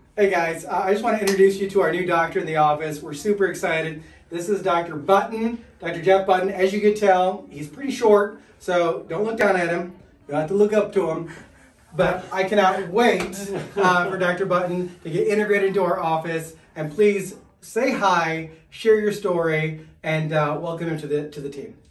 Hey guys, I just want to introduce you to our new doctor in the office. We're super excited. This is Dr. Button, Dr. Jeff Button. As you can tell, he's pretty short, so don't look down at him. You have to look up to him. But I cannot wait for Dr. Button to get integrated into our office. And please say hi, share your story, and welcome him to the team.